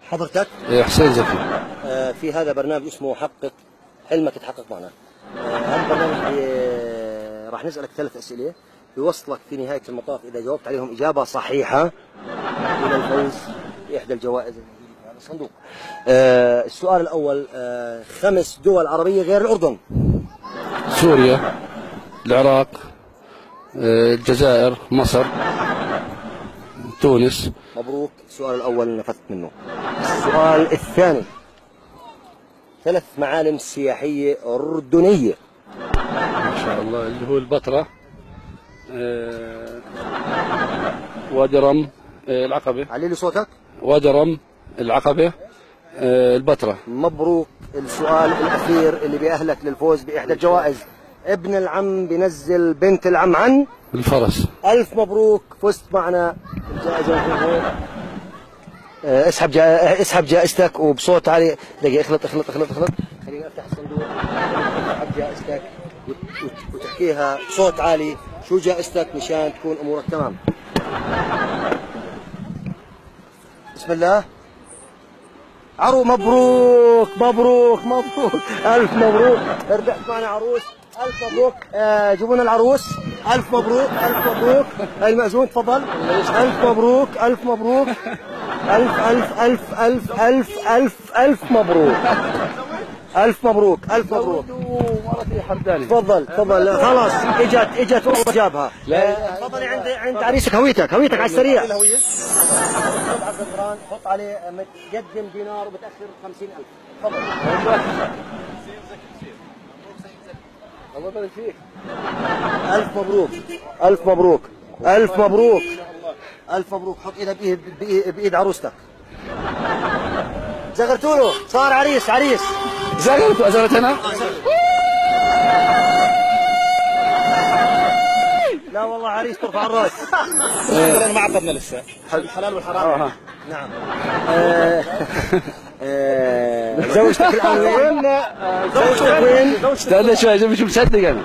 حضرتك؟ حسين زكي. في هذا برنامج اسمه حقق حلمك يتحقق معنا. هذا البرنامج راح نسألك 3 أسئلة يوصلك في نهاية المطاف إذا جاوبت عليهم إجابة صحيحة إلى الفوز بإحدى الجوائز هذا الصندوق. السؤال الأول، 5 دول عربية غير الأردن. سوريا، العراق، الجزائر، مصر، تونس. مبروك، السؤال الأول نفذت منه. السؤال الثاني، 3 معالم سياحية أردنية. ما شاء الله، اللي هو البتراء، وادي رم، العقبة. علي لي صوتك. وادي رم، العقبة، البتراء. مبروك، السؤال الأخير اللي بيأهلك للفوز بإحدى الجوائز. ابن العم بنزل بنت العم عن الفرس. ألف مبروك، فزت معنا الجائزة. اسحب جائزتك وبصوت عالي. دقيقة، اخلط. خليني افتح الصندوق. اسحب جائزتك وتحكيها بصوت عالي شو جائزتك مشان تكون امورك تمام. بسم الله. مبروك ألف مبروك، ربحت معنا عروس. ألف مبروك. جيبوا لنا العروس. ألف مبروك. هاي المأذون تفضل. ألف مبروك. ألف مبروك. ألف مبروك. مرتي حمداني. تفضل خلاص، اجت والله جابها. تفضلي عند عريسك. هويتك على السريع. حط عليه متقدم دينار وبتاخر 50,000. تفضل. الله يبارك فيك. ألف مبروك. حط ايدك بإيد عروستك. زغرتوا له، صار عريس. زغرت انا. لا والله عريس، ترفع الراس. ما عطرنا لسه الحلال والحرام. نعم. زوجتك الآن وين؟ استنى شوي، مش مصدق انا.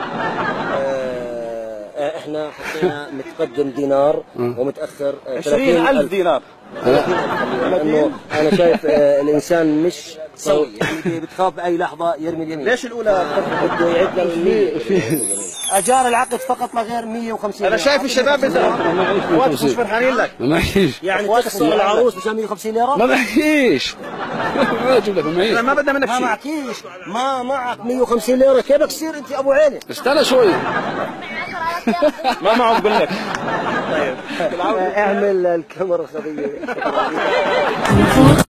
احنا حطينا متقدم دينار ومتاخر 20,000 دينار. لانه انا شايف الانسان مش سوي، يعني بتخاف باي لحظه يرمي اليمين. ليش الاولى بده يعد لنا اجار العقد فقط لا غير 150. انا شايف الشباب مش فرحانين لك. ما معيش. يعني تخسر العروس مشان 150 ليره. ما معيش. ما اجيب لك. ما معيش. ما بدنا منك شيء. ما معكيش. ما معك 150 ليره، كيف تصير انت ابو عينه؟ استنى شوي. ما معه بقول لك. طيب اعمل الكاميرا خبيه.